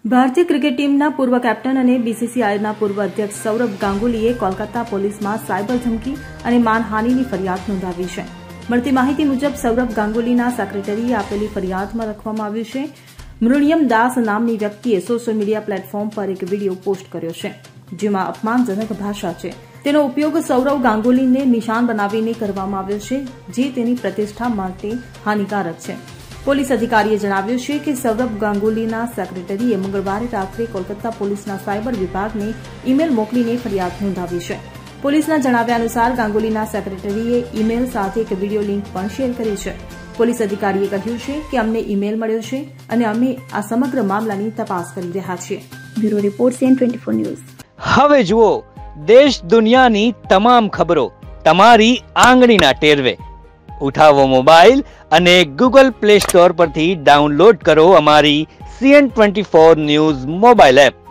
ભારતીય ક્રિકેટ ટીમના પૂર્વ કેપ્ટન અને બીસીસીઆઈના પૂર્વ અધ્યક્ષ સૌરવ ગાંગુલીએ કોલકાતા પોલીસમાં સાયબર ધમકી અને માનહાનિની ફરિયાદ નોંધાવી છે. મળતી માહિતી મુજબ સૌરવ ગાંગુલીના સેક્રેટરીએ આપેલી ફરિયાદમાં લખવામાં આવ્યું છે, મૃણિયમ દાસ નામની વ્યક્તિએ સોશિયલ મીડિયા પ્લેટફોર્મ પર એક વિડીયો પોસ્ટ કર્યો છે, જેમાં અપમાનજનક ભાષા છે. તેનો ઉપયોગ સૌરવ ગાંગુલીને નિશાન બનાવીને કરવામાં આવ્યો છે, જે તેની પ્રતિષ્ઠા માટે હાનિકારક છે. પોલીસ અધિકારીએ જણાવ્યું છે કે સૌરવ ગાંગુલીના સેક્રેટરીએ મંગળવારે રાત્રે કોલકાતા પોલીસના સાયબર વિભાગને ઇમેલ મોકલીને ફરિયાદ નોંધાવી છે. પોલીસના જણાવ્યા અનુસાર ગાંગુલીના સેક્રેટરીએ ઇમેલ સાથે એક વિડીયો લિંક પણ શેર કરી છે. પોલીસ અધિકારીએ કહ્યું છે કે અમને ઇમેલ મળ્યો છે અને અમે આ સમગ્ર મામલાની તપાસ કરી રહ્યા છીએ. Bureau report CN24 news. હવે જુઓ દેશ દુનિયાની તમામ ખબરો તમારી આંગળીના ટેરવે. ઉઠાવો મોબાઈલ અને Google Play Store પરથી ડાઉનલોડ કરો અમારી CN24 ન્યૂઝ મોબાઈલ એપ.